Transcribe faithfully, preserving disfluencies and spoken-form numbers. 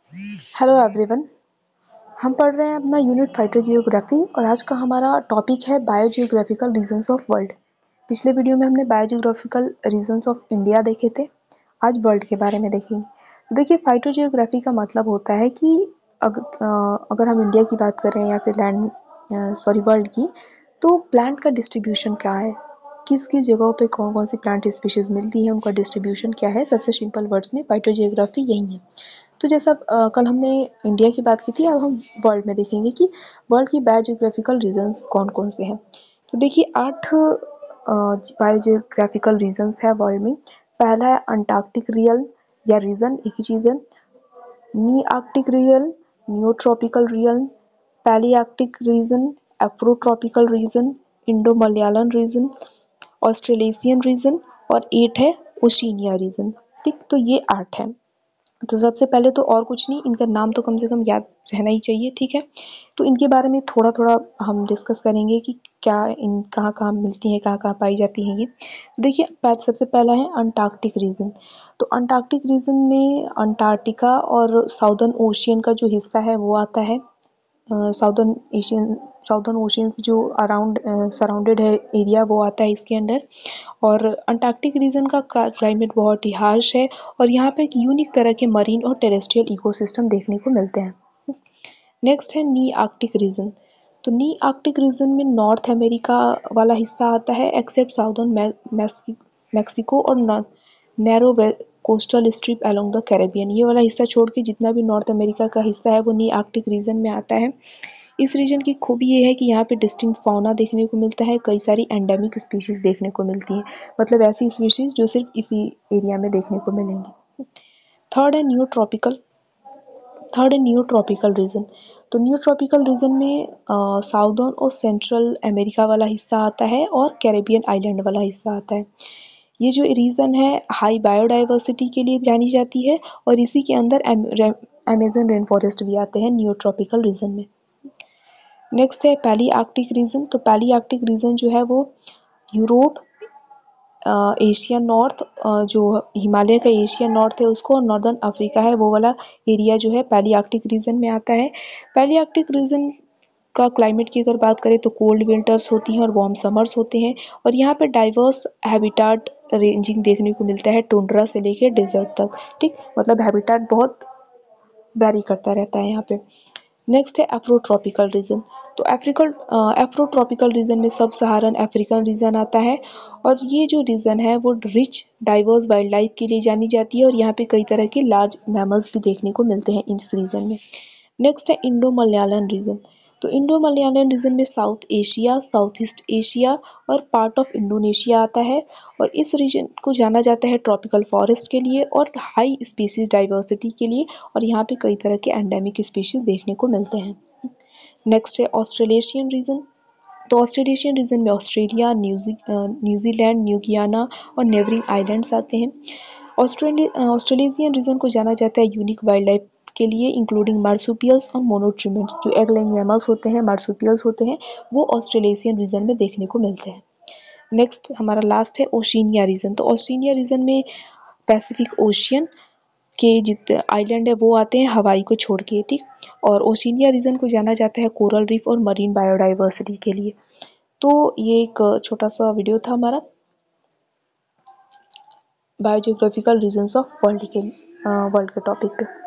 Hello everyone. हम पढ़ रहे हैं अपना यूनिट फाइटो जियोग्राफी और आज का हमारा टॉपिक है बायोजियोग्राफिकल रीजन्स ऑफ वर्ल्ड। पिछले वीडियो में हमने बायोजियोग्राफिकल रीजन्स ऑफ इंडिया देखे थे, आज वर्ल्ड के बारे में देखेंगे। तो देखिए, फाइटो जियोग्राफी का मतलब होता है कि अग, अ, अगर हम इंडिया की बात करें या फिर लैंड सॉरी वर्ल्ड की, तो प्लांट का डिस्ट्रीब्यूशन क्या है, किस किस जगहों पे कौन कौन सी प्लांट स्पीशीज मिलती है, उनका डिस्ट्रीब्यूशन क्या है। सबसे सिंपल वर्ड्स में फाइटो जियोग्राफी यही है। तो जैसा अ, कल हमने इंडिया की बात की थी, अब हम वर्ल्ड में देखेंगे कि वर्ल्ड की बायोजियोग्राफिकल रीजन्स कौन कौन से हैं। तो देखिए, आठ बायोजियोग्राफिकल रीजन्स है वर्ल्ड में। पहला है अंटार्कटिक रियल या रीजन, एक ही चीज़ है। Nearctic realm, Neotropical realm, Palearctic region, Afrotropical region, Indo Malayan region, Australasian region और एट है ओशिनिया रीजन। ठीक, तो ये आठ है। तो सबसे पहले तो और कुछ नहीं, इनका नाम तो कम से कम याद रहना ही चाहिए, ठीक है। तो इनके बारे में थोड़ा थोड़ा हम डिस्कस करेंगे कि क्या इन कहाँ कहाँ मिलती हैं, कहाँ कहाँ पाई जाती हैं ये। देखिए, सबसे पहला है अंटार्कटिक रीजन। तो अंटार्कटिक रीजन में अंटार्कटिका और साउदर्न ओशियन का जो हिस्सा है वो आता है। साउदर्न एशियन साउदर्न ओशियन से जो अराउंड सराउंडेड है एरिया, वो आता है इसके अंडर। और अंटार्कटिक रीजन का क्लाइमेट बहुत ही हार्श है और यहाँ पे एक यूनिक तरह के मरीन और टेरेस्ट्रियल इकोसिस्टम देखने को मिलते हैं। नेक्स्ट है नी आर्कटिक रीजन। तो नी आर्कटिक रीजन में नॉर्थ अमेरिका वाला हिस्सा आता है, एक्सेप्ट साउदर्न मैक्सिको और narrow coastal strip along the Caribbean. ये वाला हिस्सा छोड़ के जितना भी नॉर्थ अमेरिका का हिस्सा है वो नी आर्कटिक रीजन में आता है। इस रीजन की खूबी ये है कि यहाँ पे डिस्टिंक्ट फौना देखने को मिलता है, कई सारी एंडेमिक स्पीशीज देखने को मिलती हैं, मतलब ऐसी स्पीशीज जो सिर्फ इसी एरिया में देखने को मिलेंगी। थर्ड है न्यू ट्रॉपिकल थर्ड है न्यू ट्रॉपिकल रीजन। तो न्यू ट्रॉपिकल रीजन में साउदर्न और सेंट्रल अमेरिका वाला हिस्सा आता है और कैरेबियन आइलैंड वाला हिस्सा आता है। ये जो रीजन है हाई बायोडाइवर्सिटी के लिए जानी जाती है और इसी के अंदर अमेजन रेन फॉरेस्ट भी आते हैं न्यू ट्रॉपिकल रीजन में। नेक्स्ट है पैली आर्कटिक रीजन। तो पैली आर्कटिक रीजन जो है वो यूरोप, एशिया नॉर्थ, जो हिमालय का एशिया नॉर्थ है उसको, और नॉर्दर्न अफ्रीका है वो वाला एरिया जो है पैली आर्कटिक रीजन में आता है। पैली आर्कटिक रीजन का क्लाइमेट की अगर बात करें तो कोल्ड विंटर्स होती हैं और वार्म समर्स होते हैं और यहाँ पे डाइवर्स हैबिटाट रेंजिंग देखने को मिलता है, टुंड्रा से लेकर डेजर्ट तक। ठीक, मतलब हैबिटाट बहुत वेरी करता रहता है यहाँ पे। नेक्स्ट है एफ्रोट्रॉपिकल रीजन। तो अफ्रीकल एफ्रोट्रॉपिकल रीजन में सब सहारन अफ्रीकन रीजन आता है और ये जो रीजन है वो रिच डाइवर्स वाइल्ड लाइफ के लिए जानी जाती है और यहाँ पे कई तरह के लार्ज मैमल्स भी देखने को मिलते हैं इस रीजन में। नेक्स्ट है इंडो मलयालन रीजन। तो इंडो मलयालन रीजन में South Asia, South East Asia और पार्ट ऑफ इंडोनेशिया आता है और इस रीजन को जाना जाता है ट्रॉपिकल फॉरेस्ट के लिए और हाई स्पीसीज डाइवर्सिटी के लिए और यहाँ पे कई तरह के एंडेमिक स्पीशीज देखने को मिलते हैं। नेक्स्ट है ऑस्ट्रेलेशियन रीजन। तो ऑस्ट्रेलेशियन रीजन में ऑस्ट्रेलिया, न्यूजी न्यूजीलैंड, न्यू गियाना और नेबरिंग आइलैंड्स आते हैं। ऑस्ट्रेलिया ऑस्ट्रेलेशियन रीजन को जाना जाता है यूनिक वाइल्ड लाइफ के लिए, इंक्लूडिंग मार्सुपियल्स और मोनोट्रीमेंट्स। जो एग लेइंग मैमल्स होते हैं, मार्सुपियल्स होते हैं, वो ऑस्ट्रेलेशियन रीजन में देखने को मिलते हैं। नेक्स्ट हमारा लास्ट है ओशिनिया रीजन। तो ओशिनिया रीजन में पैसिफिक ओशियन के जितने आइलैंड है वो आते हैं हवाई को छोड़ के। ठीक, और ओशिनिया रीजन को जाना जाता है कोरल रीफ और मरीन बायोडाइवर्सिटी के लिए। तो ये एक छोटा सा वीडियो था हमारा बायोजियोग्राफिकल रीजन्स ऑफ वर्ल्ड के वर्ल्ड के टॉपिक पे।